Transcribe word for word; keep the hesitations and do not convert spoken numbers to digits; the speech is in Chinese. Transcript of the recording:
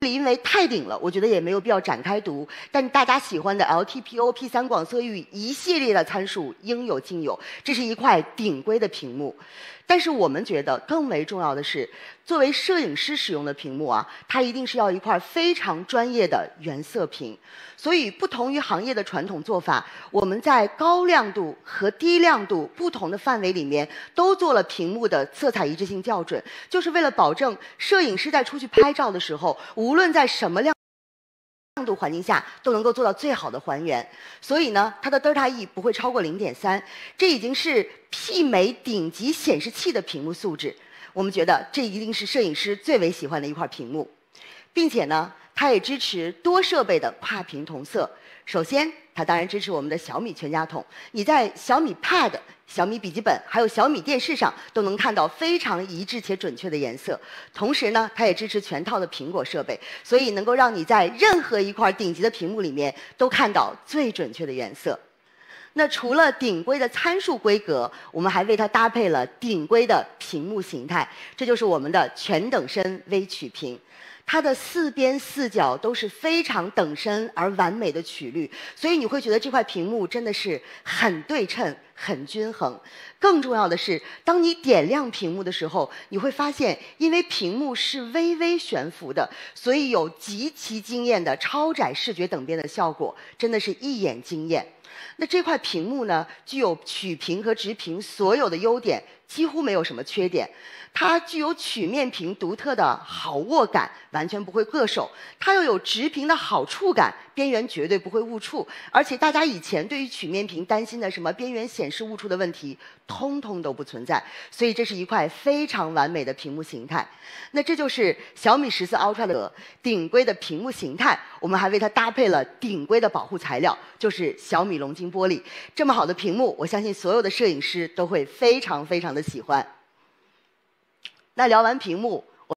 因为太顶了，我觉得也没有必要展开读。但大家喜欢的 L T P O、P 三广色域一系列的参数应有尽有，这是一块顶规的屏幕。但是我们觉得更为重要的是，作为摄影师使用的屏幕啊，它一定是要一块非常专业的原色屏。所以，不同于行业的传统做法，我们在高亮度和低亮度不同的范围里面，都做了屏幕的色彩一致性校准，就是为了保证摄影师在出去拍照的时候，无论在什么亮亮度环境下都能够做到最好的还原。所以呢，它的德尔塔 E 不会超过 零点三， 这已经是媲美顶级显示器的屏幕素质。我们觉得这一定是摄影师最为喜欢的一块屏幕，并且呢，它也支持多设备的跨屏同色。首先，它当然支持我们的小米全家桶，你在小米 Pad、小米笔记本还有小米电视上都能看到非常一致且准确的颜色。同时呢，它也支持全套的苹果设备，所以能够让你在任何一块顶级的屏幕里面都看到最准确的颜色。那除了顶规的参数规格，我们还为它搭配了顶规的屏幕形态，这就是我们的全等深微曲屏。它的四边四角都是非常等深而完美的曲率，所以你会觉得这块屏幕真的是很对称、很均衡。更重要的是，当你点亮屏幕的时候，你会发现，因为屏幕是微微悬浮的，所以有极其惊艳的超窄视觉等边的效果，真的是一眼惊艳。那这块屏幕呢，具有曲屏和直屏所有的优点，几乎没有什么缺点。它具有曲面屏独特的好握感，完全不会硌手；它又有直屏的好触感，边缘绝对不会误触。而且大家以前对于曲面屏担心的什么边缘显示误触的问题，通通都不存在。所以这是一块非常完美的屏幕形态。那这就是小米十四 Ultra 的顶规的屏幕形态，我们还为它搭配了顶规的保护材料，就是小米龙晶玻璃。这么好的屏幕，我相信所有的摄影师都会非常非常的喜欢。那聊完屏幕，